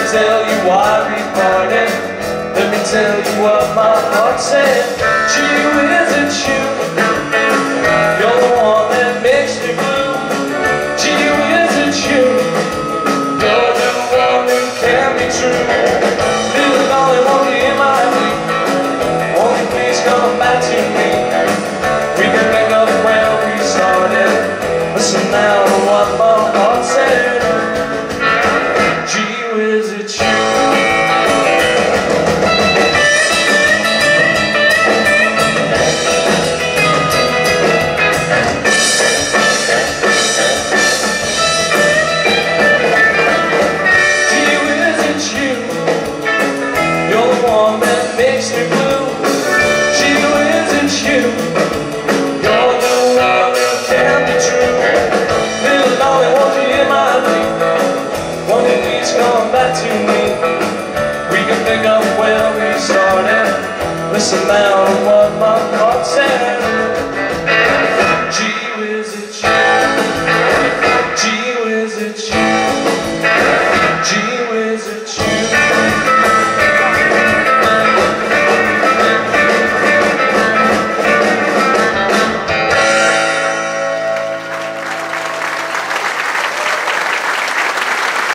tell you why we parted. Let me tell you what my heart said. Gee whiz, it's you. You're the one that makes me blue. Gee whiz, it's you. You're the one who can be true. Little darling, won't you hear my plea? Won't you please come back to me? We can pick up where we started. Listen now to what my heart said. Gee whiz, it's you. Makes me blue. Gee whiz, it's you. You're the one who can be true. Little darling, won't you hear my plea? Won't you please come back to me? We can pick up where we started. Listen now to what my